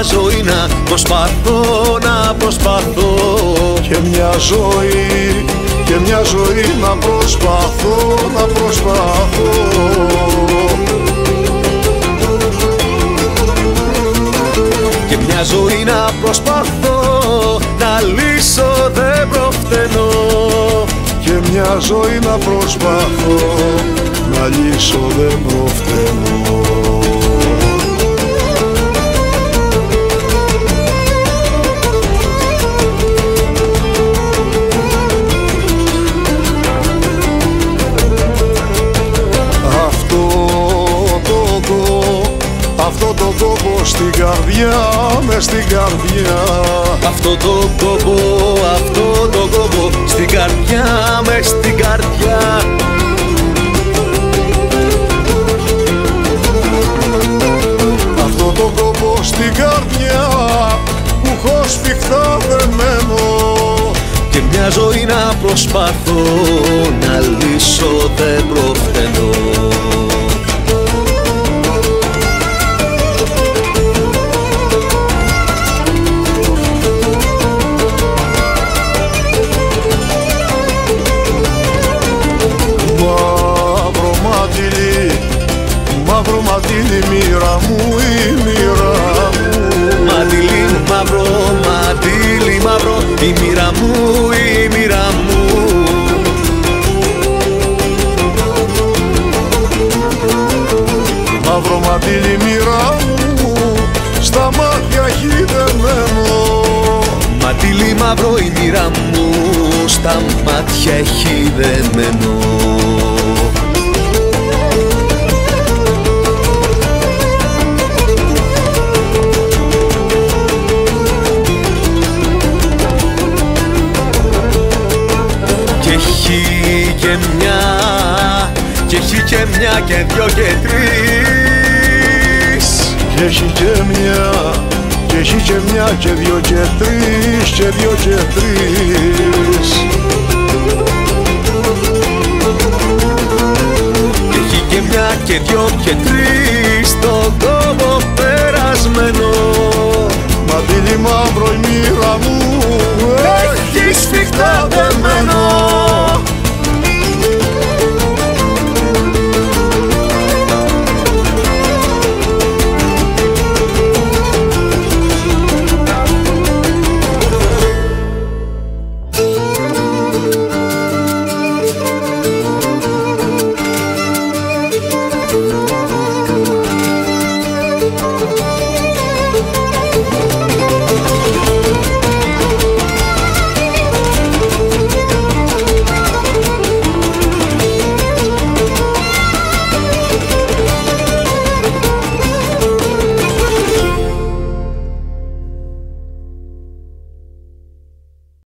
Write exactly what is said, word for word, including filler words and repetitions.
ζωή να προσπαθώ, να προσπαθώ. Και μια ζωή, και μια ζωή να προσπαθώ, να προσπαθώ. Και μια ζωή να προσπαθώ, να λύσω δεν προφθαίνω. Και μια ζωή να προσπαθώ, να λύσω δεν προφθαίνω. Αυτό το κόπο στην καρδιά, μες στην καρδιά. Αυτό το κόπο, αυτό το κόπο στην καρδιά, μες στην καρδιά. Αυτό το κόπο στην καρδιά που έχω σφιχτά δεμένο. Και μια ζωή να προσπαθώ, να λύσω δεν προφθαίνω. Μαύρο μαντήλι μοίρα μου, η μοίρα μου. Μαντήλι μου μαύρο, μαντήλι μαύρο, η μοίρα μου, η μοίρα μου. Μαύρο μαντήλι μοίρα μου, στα μάτια χυδεμένο. Μαντήλι μαύρο η μοίρα μου, στα μάτια χυδεμένο. Και μια, και έχει και μια και δυο και τρεις. Και έχει και μια, και έχει και μια και δυο και τρεις, και δυο και τρεις. Και έχει και μια και δυο και τρεις, τον κόπο περασμένο. Μαντήλι